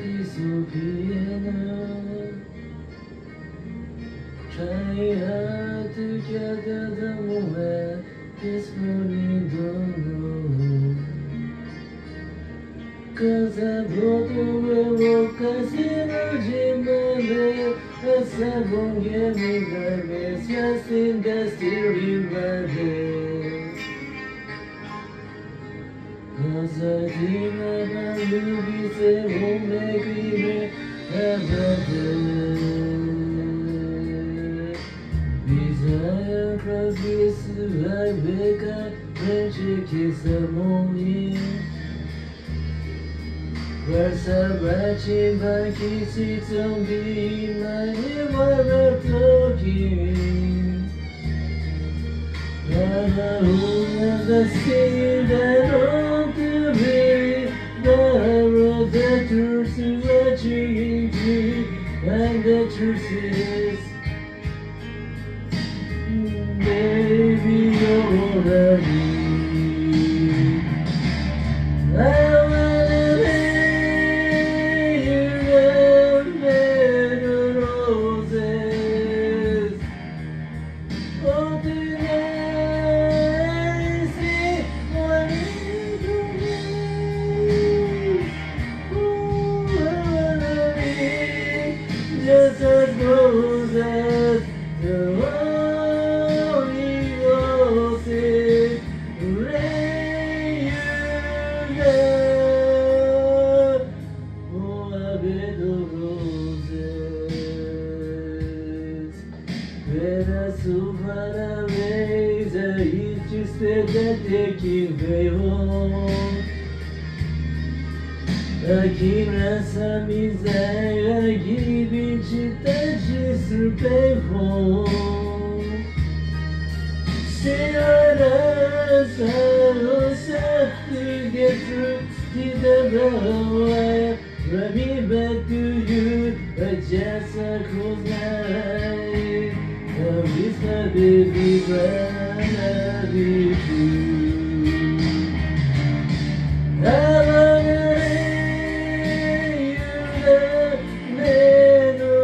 disappear. Try hard to gather the moment this morning don't know. 'Cause I brought away what I see no dream as I won't get me the best just in the still in my head. 'Cause I dream about movies that won't make me ever dead. Desire cross this I wake up when she kisses the morning. Words are watching but kisses don't be my ever talking. And I will never see that all to me. The road, the truth is watching me. And the truth is, baby, you're all I need. I wanna be your bed of roses. Oh, tonight, see what it is. Oh, I wanna be just as roses. The Holy Ghost is rain down. Oh, a bed of roses. When I so far away, the east you said that taking way home. Aqui nessa miséria, giving te touches to pay home. See what else I was have to get through to the blow. Bring me back to you, just a close night. I miss my baby, but I love you too. I wanna lay you the bed of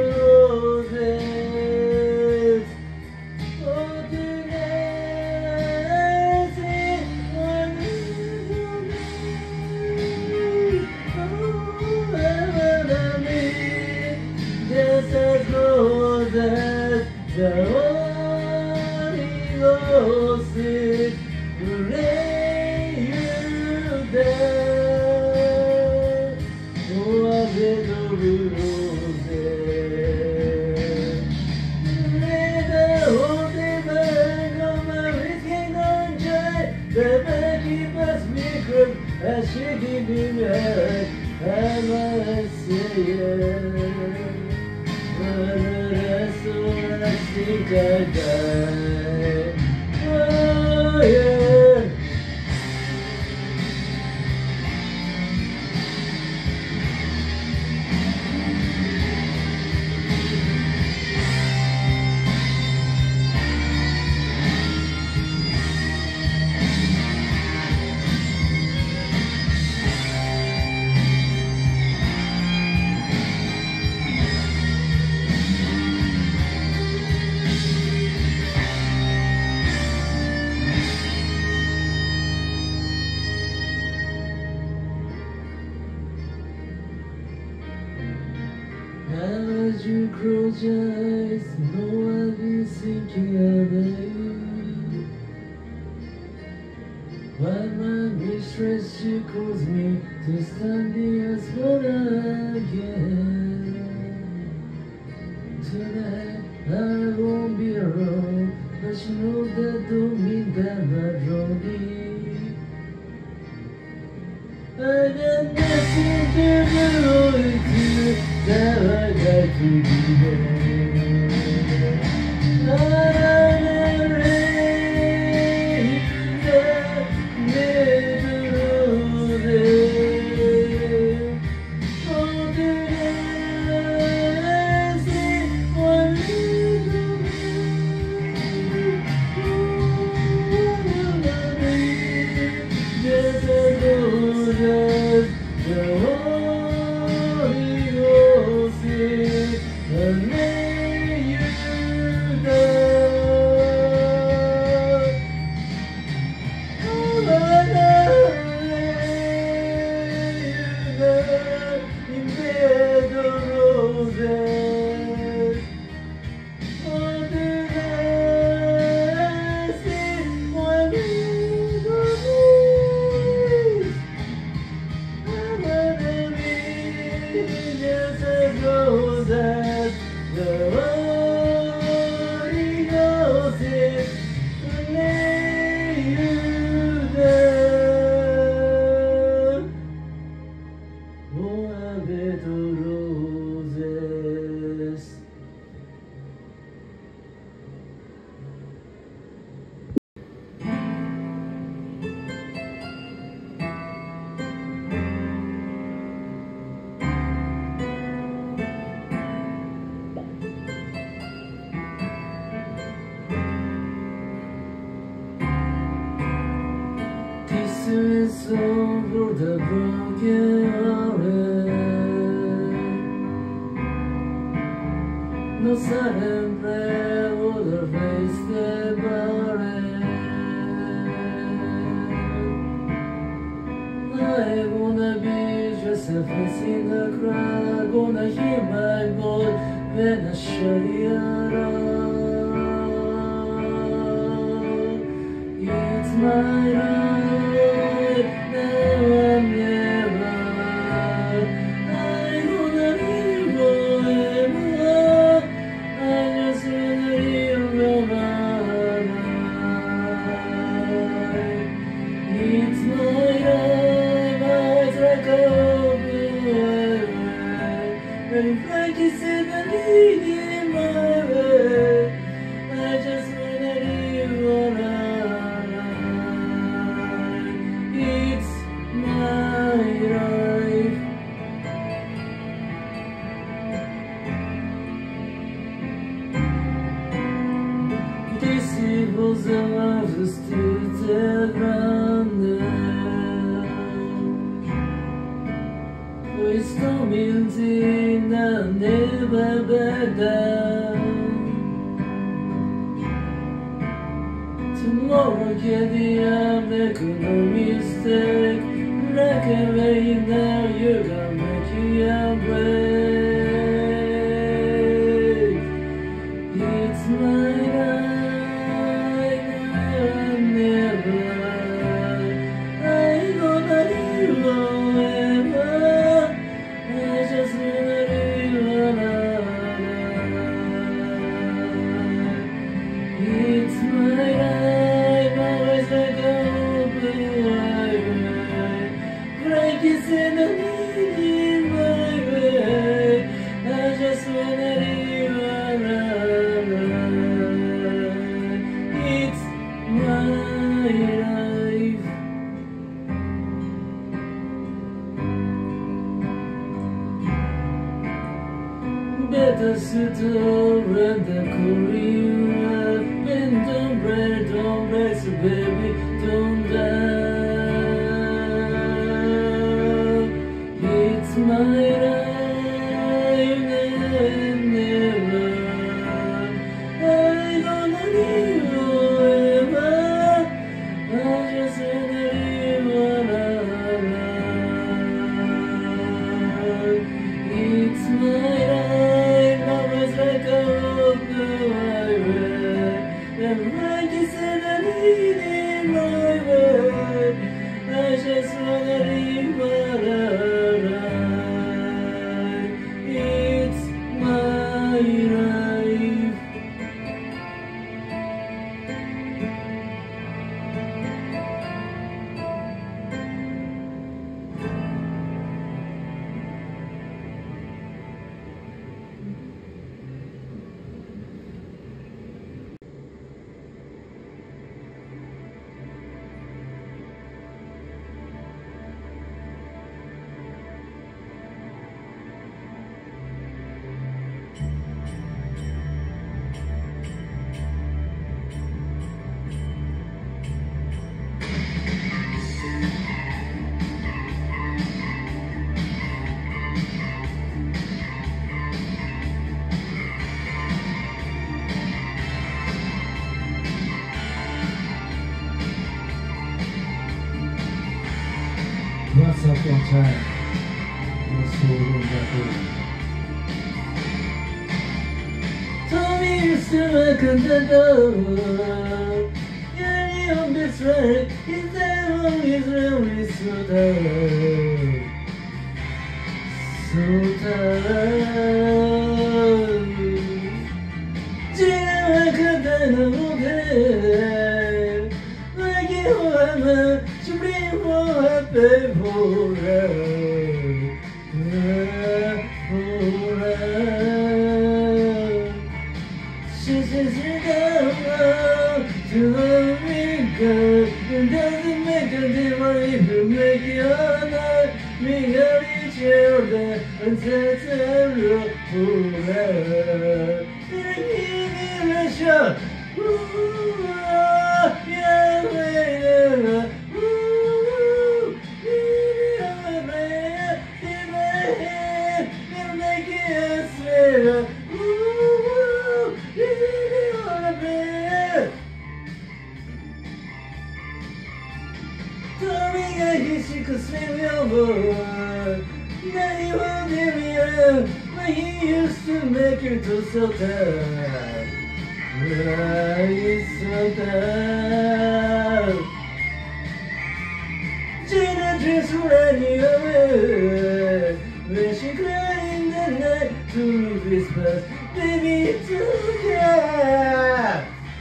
roses. Oh, tonight, see what you do. Oh, I wanna be just as roses. The Holy Ghost is rain you down. Oh, a bed of roses. Let the holy bird of my whiskey don't dry. The bird keep us secret as she give me back. I must say it. But that's all I think I die. Oh, yeah. Now as you close your eyes, know I'll be thinking about you. While my mistress, she calls me to stand here as one again. Tonight I won't be alone, but she knows that don't mean that I'm lonely. I got nothing to do with you, that I got to be there. I wanna raise the bed of roses. Oh, tonight, see what you do. Oh, I wanna be just as roses. The Holy lay you down. Oh, I lay you down in bed of roses. Oh, did I see one little face? I wanna be just as roses. The Holy Ghost is lay you down. Oh, a bed of roses. This is song for the broken hearted. No silent prayer or the face that buried. I wanna be just a face in the crowd. Gonna hear my voice when I shut it out. It's my life, now and never. I wanna live forever. I just wanna live my life. It's my life, it's like a open way. When Frank said I need in my way, I just wanna live my life. It's my life. This was the love that stood there grounded. We stumbled in and never back down. Tomorrow can be I make no mistake. Like a rain now you're gonna make your break. It's my life, now and never. I gonna live forever. I just wanna live my life. It's my life, always like a open highway. Breaking in the in my way. I just wanna live my life. It's my life. Better sit over the career. Bend don't break, so baby, don't die. It's my life, now and never. I gonna live forever. I just wanna live my life. It's my life, always like a open highway. And like you said, I need it. time. It's so wonderful. Tell me you're still a contender. You're on this right. Is that wrong? Is really so tired. So tired. 지나와 그대는 못해. 내게 오하면 Supreme for a people. To make it doesn't make a difference if you make it or not. Make each other and set a rule. Give it a shot. Yeah, later. Make it sweeter. Tommy, I guess you could swim over. Now you won't give me up. But he used to make you feel so tired. It's so tired. Gina just ran you away. When she cried in the night to me whispers, baby, it's okay.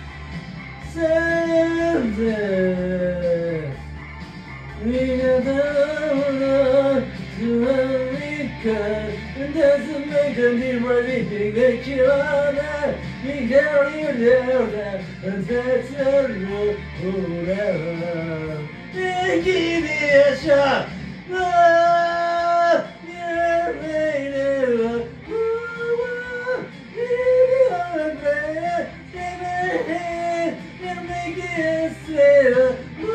Someday we got down to America. It doesn't make a difference if we get you on that. We carry you there, and that's a rule. Give me a shot. You're later. Make it sweeter.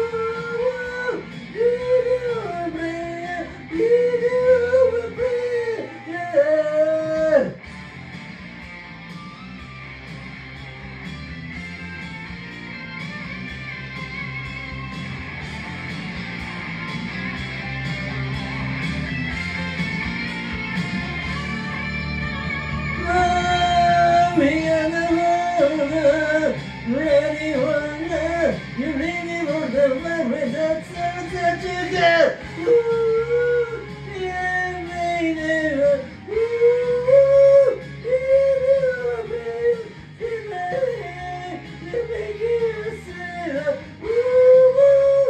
Ready one now, you really want the memory that's such a girl. Ooh, yeah, baby. Ooh, you make it sad. Ooh,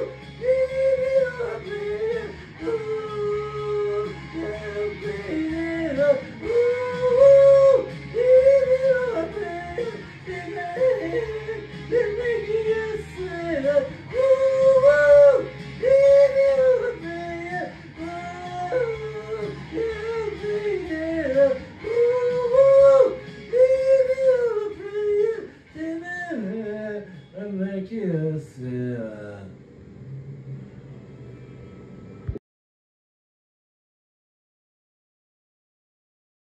make you sad.